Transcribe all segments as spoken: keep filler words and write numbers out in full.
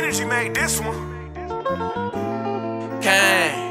Benji made this one. Kane.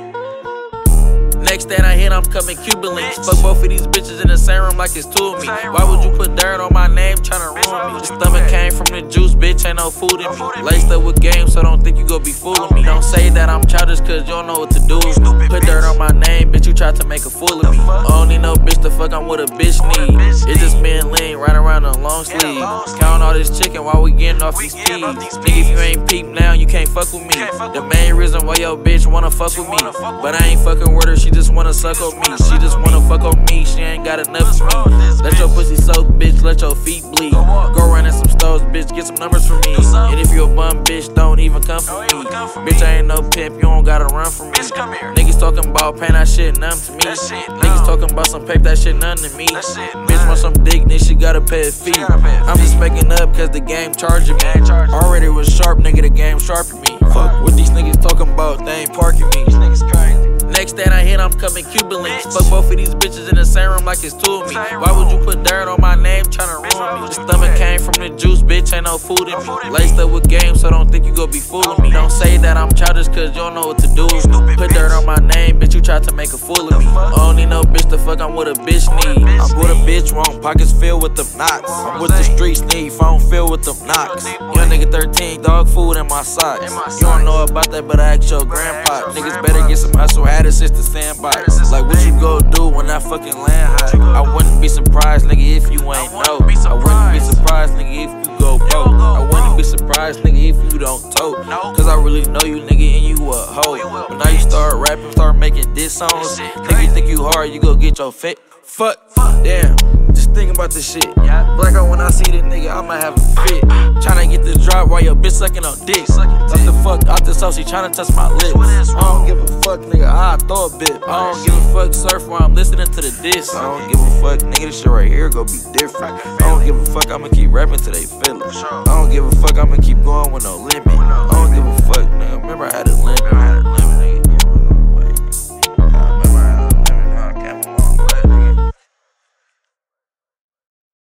Next that I hit, I'm coming Cuban Links. Fuck both of these bitches in the same room like it's two of me. Why would you put dirt on my name tryna ruin me? The stomach came from the juice, bitch, ain't no food in me. Laced up with game, so don't think you gon' be fooling me. Don't say that I'm childish, cause you don't know what to do. Put dirt on my name, bitch, you tried to make a fool of me. I don't need no bitch to fuck, I'm what a bitch need. It's just me and Lean right around the long sleeve. Counting all this chicken while we getting off these peas. Nigga, if you ain't peep now, you can't fuck with me. The main reason why your bitch wanna fuck with me, but I ain't fucking with her, she just wanna suck on me. She just wanna fuck on me, she ain't got enough for me. Let your pussy soak, bitch, let your feet bleed. Go run in some stores, bitch, get some numbers from me. And if you a bum, bitch, don't even come for me. Bitch, I ain't no pimp, you don't gotta run from me. Niggas talking about pain, that shit numb to me. Niggas talking about some paper, that shit none to me. Bitch want some dick, then she gotta pay a fee. I'm just making up cause the game charging me. Already was sharp, nigga, the game sharping me. Fuck what these niggas talking about, they ain't parking me. Next that I hit, I'm coming Cuban Links. Fuck both of these bitches in the same room like it's two of me. Why would you put dirt on my name tryna ruin me? The stomach came from the juice, bitch, ain't no food in me. Laced up with game, so don't think you gon' be fooling me. Don't say that I'm childish, cause you don't know what to do. Put dirt on my name, bitch, you tried to make a fool of me. I don't need no bitch to fuck, I'm what a bitch need. I'm what a bitch want, pockets filled with them knots. I'm what the streets need, phone filled with them knocks. Young nigga thirteen, dog food in my socks. You don't know about that, but I ask your grandpa. Niggas better get some hustle, had it since the sandbox. Like what you go do when I fucking land high? I wouldn't be surprised, nigga, if you ain't know. I wouldn't be surprised, nigga, if you go broke. I wouldn't be surprised, nigga, if you don't tote. Cause I really know you, nigga, and you a hoe. But now you start rapping, start making diss songs. Nigga, you think you hard, you go get your fit. Fuck, damn, just think about this shit. Black out when I see this nigga, I might have a fit. Tryna get this drop while your bitch sucking on dick. What the fuck out this house, she tryna touch my lips. I don't give a fuck, nigga, I throw a bit. I don't give a fuck, surf while I'm listening to the diss. I don't give a fuck, nigga, this shit right here gon' be different. I don't give a fuck, I'ma keep rapping till they feel it. I don't give a fuck, I'ma keep going with no limit. I don't give a fuck, nigga, remember I had a limit.